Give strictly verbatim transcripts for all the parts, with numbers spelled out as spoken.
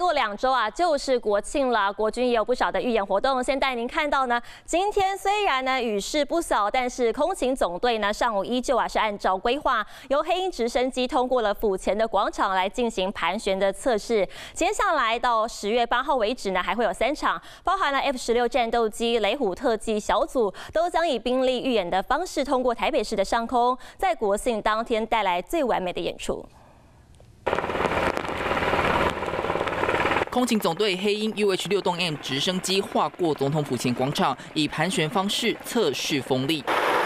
过两周啊，就是国庆了，国军也有不少的预演活动。先带您看到呢，今天虽然呢雨势不小，但是空勤总队呢上午依旧啊是按照规划，由黑鹰直升机通过了府前的广场来进行盘旋的测试。接下来到十月八号为止呢，还会有三场，包含了 F 十六战斗机、雷虎特技小组，都将以兵力预演的方式通过台北市的上空，在国庆当天带来最完美的演出。 空勤总队黑鹰 U H 六栋 M 直升机划过总统府前广场，以盘旋方式测试风力。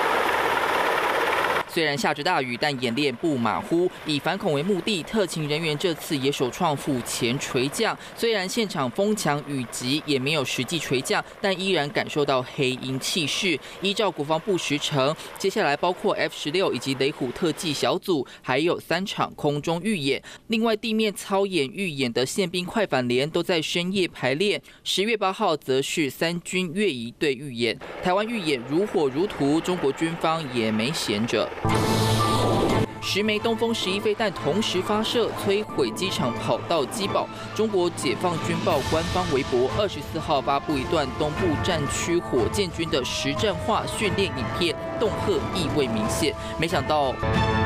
虽然下着大雨，但演练不马虎。以反恐为目的，特勤人员这次也首创府前垂降。虽然现场风强雨急，也没有实际垂降，但依然感受到黑鹰气势。依照国防部时程，接下来包括 F 十六以及雷虎特技小组，还有三场空中预演。另外，地面操演预演的宪兵快反连都在深夜排练。十月八号则是三军越仪队预演。台湾预演如火如荼，中国军方也没闲着。 十枚东风十一飞弹同时发射，摧毁机场跑道机堡。中国解放军报官方微博二十四号发布一段东部战区火箭军的实战化训练影片，恫吓意味明显。没想到。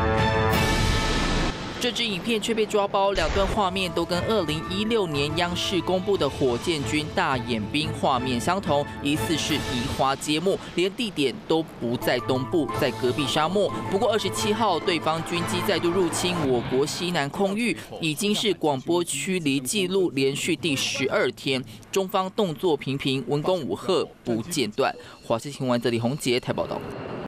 这支影片却被抓包，两段画面都跟二零一六年央视公布的火箭军大演兵画面相同，疑似是移花接木，连地点都不在东部，在隔壁沙漠。不过二十七号，对方军机再度入侵我国西南空域，已经是广播驱离记录连续第十二天，中方动作频频，文攻武吓不间断。华视新闻，这里洪杰台报道。